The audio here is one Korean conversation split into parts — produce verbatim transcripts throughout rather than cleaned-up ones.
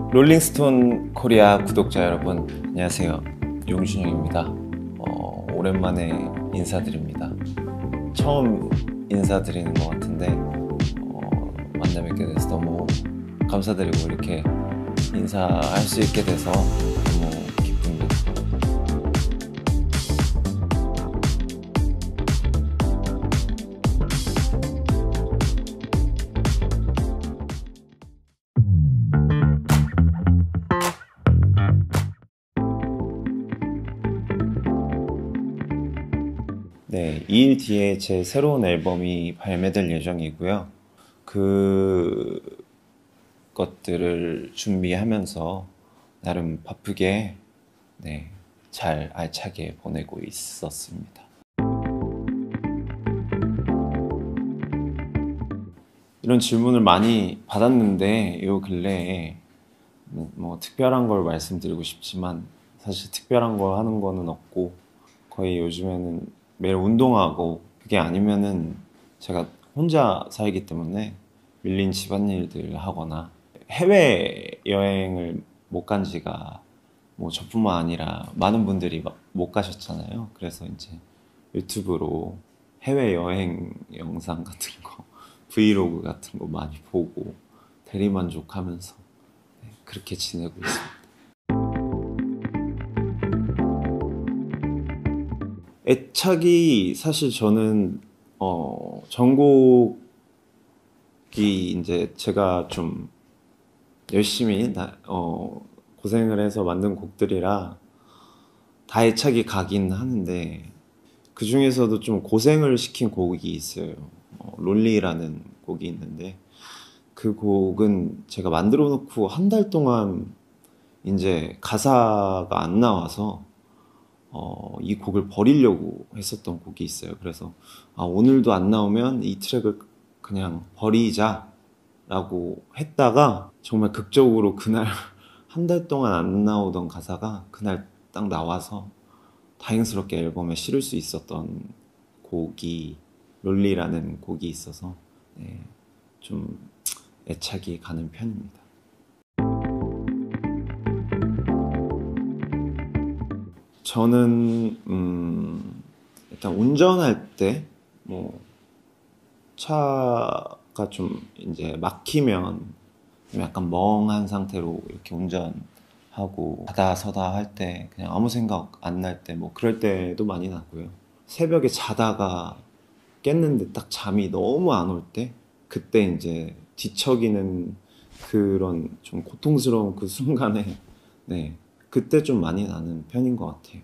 롤링스톤 코리아 구독자 여러분, 안녕하세요. 용준영입니다. 어, 오랜만에 인사드립니다. 처음 인사드리는 것 같은데 어, 만나 뵙게 돼서 너무 감사드리고, 이렇게 인사할 수 있게 돼서 너무 기쁩니다. 네, 이 일 뒤에 제 새로운 앨범이 발매될 예정이고요. 그 것들을 준비하면서 나름 바쁘게 네, 잘 알차게 보내고 있었습니다. 이런 질문을 많이 받았는데 요 근래에 뭐, 뭐 특별한 걸 말씀드리고 싶지만 사실 특별한 거 하는 거는 없고, 거의 요즘에는 매일 운동하고, 그게 아니면은 제가 혼자 살기 때문에 밀린 집안일들 하거나, 해외여행을 못 간 지가 뭐 저뿐만 아니라 많은 분들이 막 못 가셨잖아요. 그래서 이제 유튜브로 해외여행 영상 같은 거, 브이로그 같은 거 많이 보고 대리만족하면서 네, 그렇게 지내고 있습니다. 애착이 사실 저는 어 전곡이 이제 제가 좀 열심히 나, 어 고생을 해서 만든 곡들이라 다 애착이 가긴 하는데, 그 중에서도 좀 고생을 시킨 곡이 있어요. 어, 롤리라는 곡이 있는데, 그 곡은 제가 만들어 놓고 한 달 동안 이제 가사가 안 나와서 어, 이 곡을 버리려고 했었던 곡이 있어요. 그래서 아, 오늘도 안 나오면 이 트랙을 그냥 버리자 라고 했다가, 정말 극적으로 그날 한 달 동안 안 나오던 가사가 그날 딱 나와서 다행스럽게 앨범에 실을 수 있었던 곡이 롤리라는 곡이 있어서 네, 좀 애착이 가는 편입니다. 저는 음, 일단 운전할 때 뭐 차가 좀 이제 막히면 좀 약간 멍한 상태로 이렇게 운전하고, 가다 서다 할 때 그냥 아무 생각 안 날 때, 뭐 그럴 때도 많이 나고요. 새벽에 자다가 깼는데 딱 잠이 너무 안 올 때, 그때 이제 뒤척이는 그런 좀 고통스러운 그 순간에 네, 그때 좀 많이 나는 편인 것 같아요.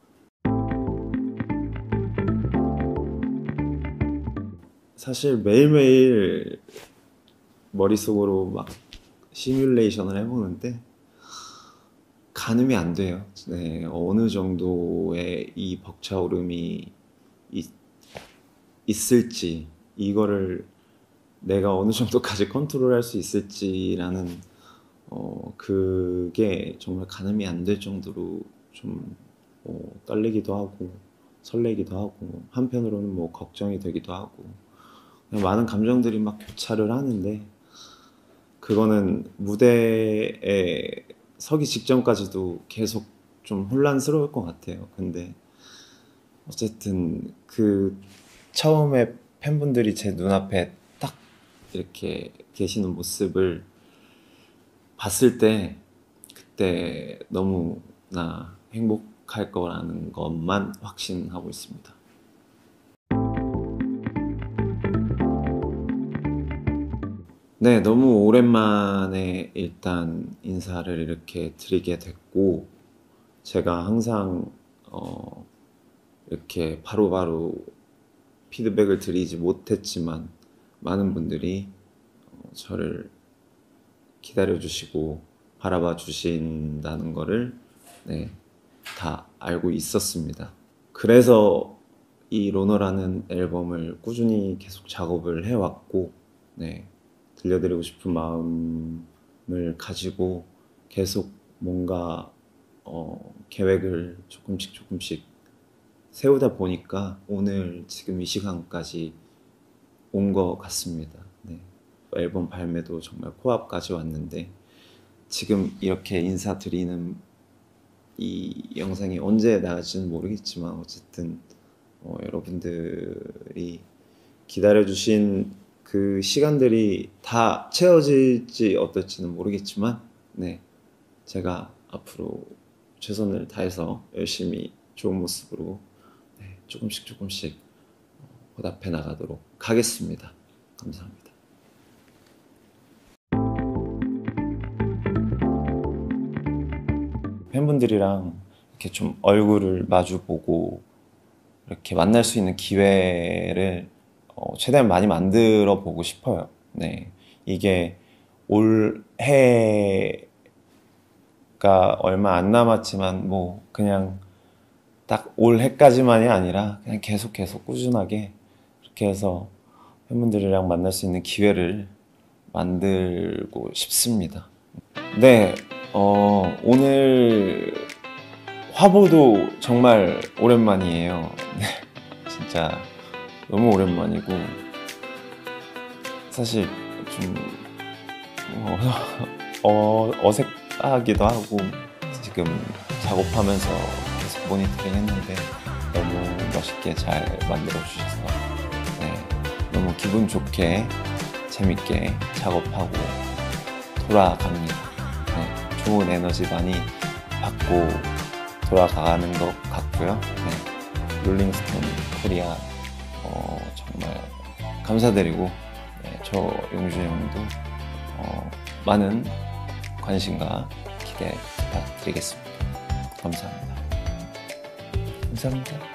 사실 매일매일 머릿속으로 막 시뮬레이션을 해보는데 가늠이 안 돼요. 네, 어느 정도의 이 벅차오름이 있, 있을지, 이거를 내가 어느 정도까지 컨트롤할 수 있을지라는 어, 그게 정말 가늠이 안 될 정도로 좀 어, 떨리기도 하고 설레기도 하고, 한편으로는 뭐 걱정이 되기도 하고, 많은 감정들이 막 교차를 하는데, 그거는 무대에 서기 직전까지도 계속 좀 혼란스러울 것 같아요. 근데 어쨌든 그 처음에 팬분들이 제 눈앞에 딱 이렇게 계시는 모습을 봤을 때, 그때 너무나 행복할 거라는 것만 확신하고 있습니다. 네, 너무 오랜만에 일단 인사를 이렇게 드리게 됐고, 제가 항상 어, 이렇게 바로바로 피드백을 드리지 못했지만 많은 분들이 어, 저를 기다려 주시고 바라봐 주신다는 거를 네, 다 알고 있었습니다. 그래서 이 로너라는 앨범을 꾸준히 계속 작업을 해왔고, 네, 들려드리고 싶은 마음을 가지고 계속 뭔가 어, 계획을 조금씩 조금씩 세우다 보니까 오늘 지금 이 시간까지 온 것 같습니다. 네. 앨범 발매도 정말 코앞까지 왔는데 지금 이렇게 인사드리는 이 영상이 언제 나갈지는 모르겠지만 어쨌든 어, 여러분들이 기다려주신 그 시간들이 다 채워질지 어떨지는 모르겠지만 네, 제가 앞으로 최선을 다해서 열심히 좋은 모습으로 네, 조금씩 조금씩 보답해 나가도록 하겠습니다. 감사합니다. 팬분들이랑 이렇게 좀 얼굴을 마주보고 이렇게 만날 수 있는 기회를 어, 최대한 많이 만들어 보고 싶어요. 네, 이게 올해가 얼마 안 남았지만 뭐 그냥 딱 올해까지만이 아니라 그냥 계속 계속 꾸준하게 이렇게 해서 팬분들이랑 만날 수 있는 기회를 만들고 싶습니다. 네, 어, 오늘 화보도 정말 오랜만이에요. 네, 진짜 너무 오랜만이고 사실 좀 어, 어, 어색하기도 하고 지금 작업하면서 계속 모니터링 했는데 너무 멋있게 잘 만들어 주셔서 네, 너무 기분 좋게 재밌게 작업하고 돌아갑니다. 네, 좋은 에너지 많이 받고 돌아가는 것 같고요. 네, 롤링스톤 코리아 어, 정말 감사드리고 네, 저 용주 형도 어, 많은 관심과 기대 부탁드리겠습니다. 감사합니다. 감사합니다.